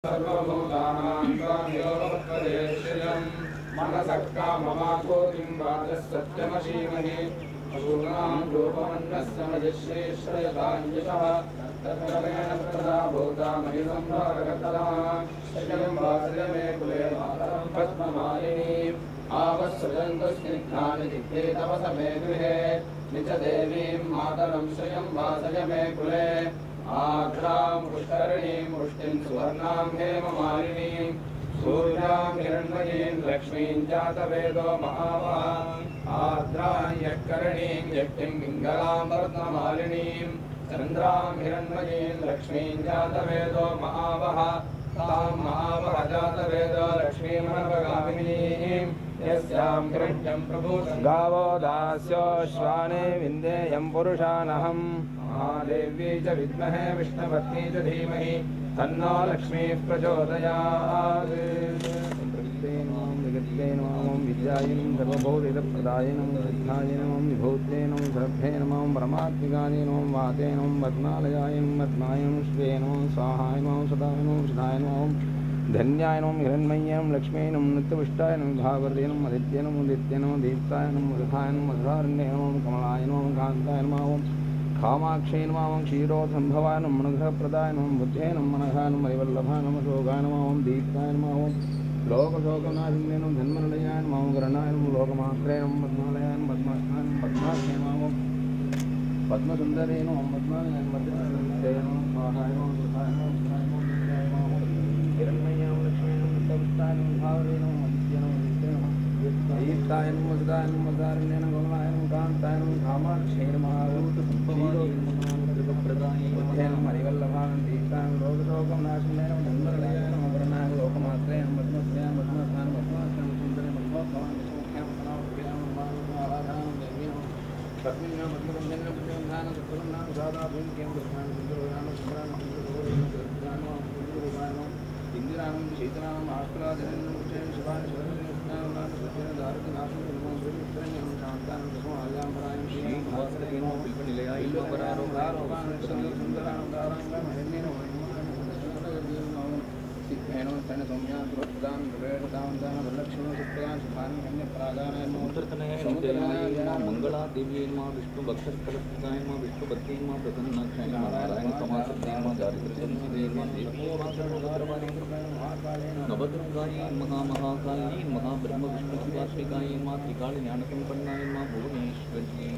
सर्वभूतानां त्वामेवोपदेश्यम् मनसः काममाकोतिं वाचः सत्यमशीमहि असूनां रूपमन्नस्समजिश्रेश्रयताञ्जसः तत्क्रमेण प्रदा भूता मयि संभारकतः शयं वासय मे कुले मातरं पद्ममालिनीम् आवत्सृजन्तस्निग्धानि चित्ते तव समे गृहे निजदेवीं मातरं श्रियं वासय मे कुले आघ्रां पुष्करणीं पुष्टिं सुवर्णां हेममालिनीं सूर्यां हिरण्मयीं लक्ष्मीं जातवेदो महावः आर्द्रां यःकरणीं यष्टिं पिङ्गलां वर्णमालिनीं चन्द्रां हिरण्मयीं लक्ष्मीं जातवेदो महावः तां महावः जातवेदो लक्ष्मीमनवगामिनीं यस्यां हिरण्यं प्रभूतं गावो दास्यो श्वाने विन्देयं पुरुषानहम् महादेवी च विद्महे विष्णुपत्नी च धीमहि तन्नो लक्ष्मीः प्रचोदयात्। जगत्ते नमः विद्यायै सर्वभौतिकप्रदायै नमः सिद्धायै नमः विभूते नमः सर्वे नमः परमात्मिकाय नमः वाते नमः पद्मालयाय नमः पद्माय नमः श्वे नमः स्वाहाय नमः सदाय नमः सदाय नमः धन्याय नमः हिरण्मय्यै नमः लक्ष्म्यै नमः नित्यपुष्टाय नमः भागवते नमः आदित्ये नमः उदित्ये नमः दीप्ताय नमः मधुराय नमः मधुरारण्ये नमः कमलाय नमः कान्ताय नमः कामाक्षे नमः क्षीरोत्सम्भवाय नमः अनुग्रहप्रदाय नमः बुद्धे नमः मनः नमः हरिवल्लभाय नमः शोकाय नमः दीप्ताय नमः लोकशोकनाशिन्ये नमः धन्मनिलयाय नमः गरणाय नमः लोकमात्रे नमः पद्मालयाय नमः पद्मास्थाय नमः पद्माख्ये नमः पद्मसुन्दरे नमः पद्मालयाय नमः पद्मनिलये नमः स्वाहाय नमः सुखाय नमः सुखाय नमः हिरण्मय्यै नमः लक्ष्म्यै नमः नित्यपुष्टाय नमः भावरे नमः आदित्ये नमः नित्ये नमः दीप्ताय नमः सदाय नमः मधुरारण्ये नमः कमलाय नमः कान्ताय नमः कामाक्षे नमः बुद्धे नमः हरिवल्लभाय नमः दीप्ताय नमः लोकशोकनाशिन्ये नमः धन्मनिलयाय नमः वरणाय नमः लोकमात्रे नमः पद्मश्रियाय पद्मस्थाय नमः पद्माख्ये नमः सुन्दरे पद्मोत्तमाय नमः मुख्याय नमः सनावप्रियाय नमः आराधनाय नमः देव्यै नमः पत्न्यै नमः पद्मबन्धने नमः पद्मबन्धाय नमः सत्वरन्नाम सादाभूं केम कृष्णाय नमः सुन्दराय नमः सुन्दराय नमः सुन्दराय नमः सुन्दराय नमः इंदिराय नमः शीतलाय नमः आस्कलाधराय नमः उच्चैः शिवाय शिवाय मंगला देवी विष्णु भक्तस्थलस्थिताय विष्णुपत्नी प्रसन्नाक्षाय नारायण समासत्ते नवदुर्गायै महामहाकाल्यै महाब्रह्म विष्णु शिवात्मिकाय त्रिकाल ज्ञानसंपन्नाय भुवनेश्वर्यै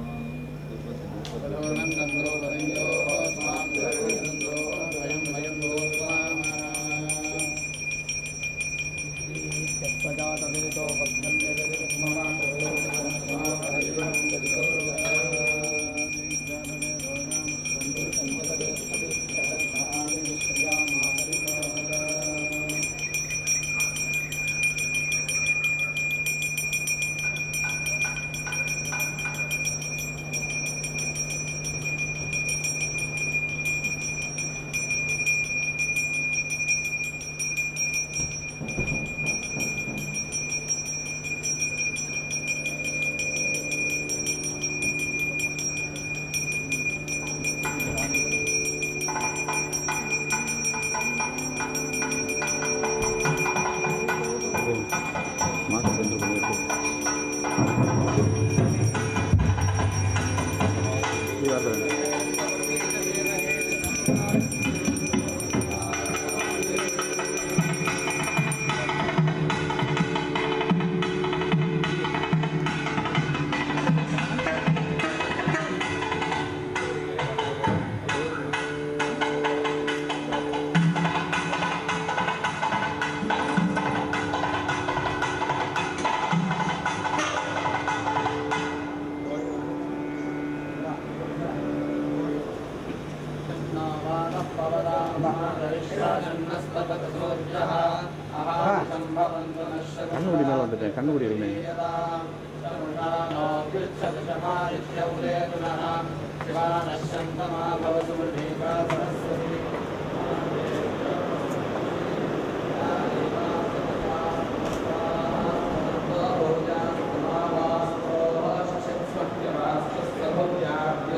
கண்ணுக்குடி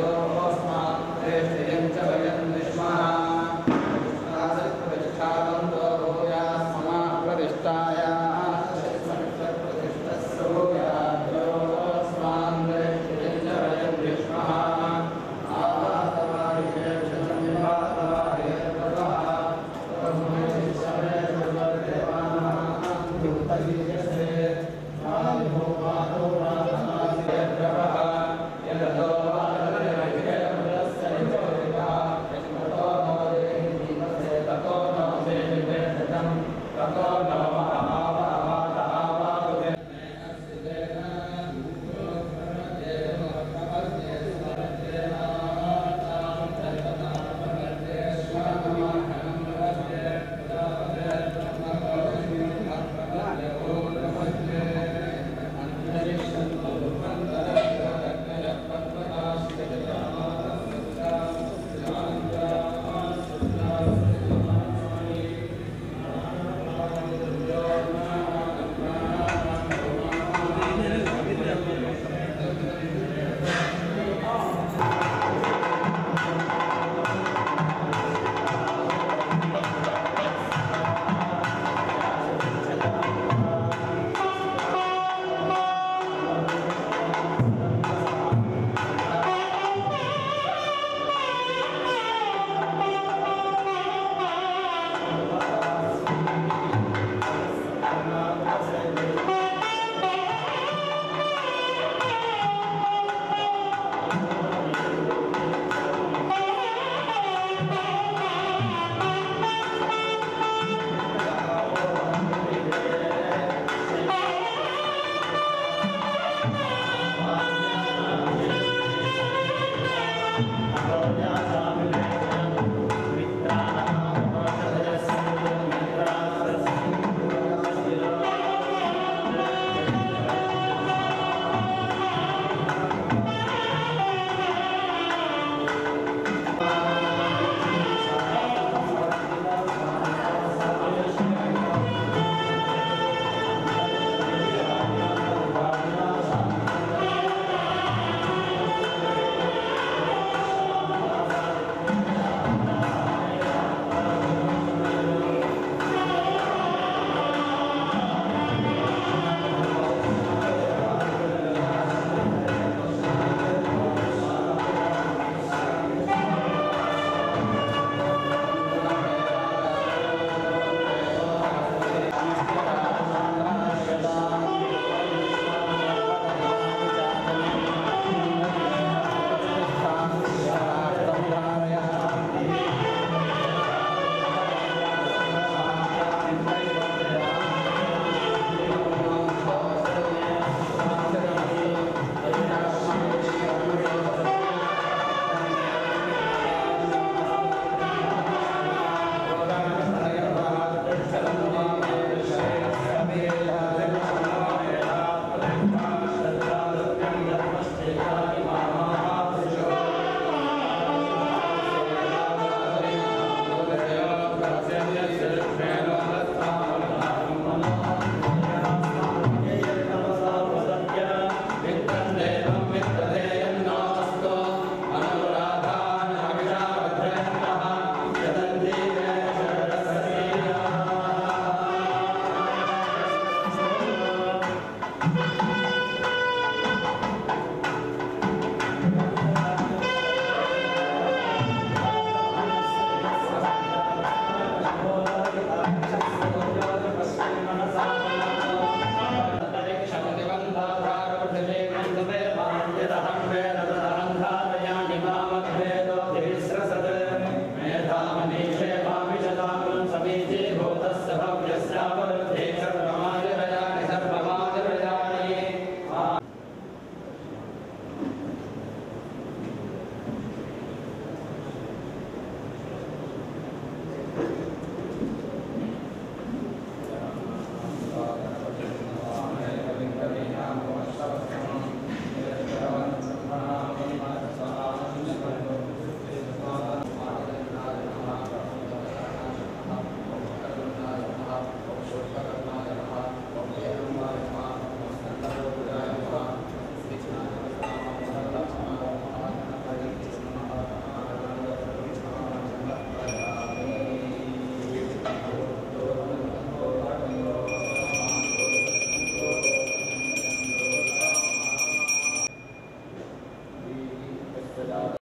Amen.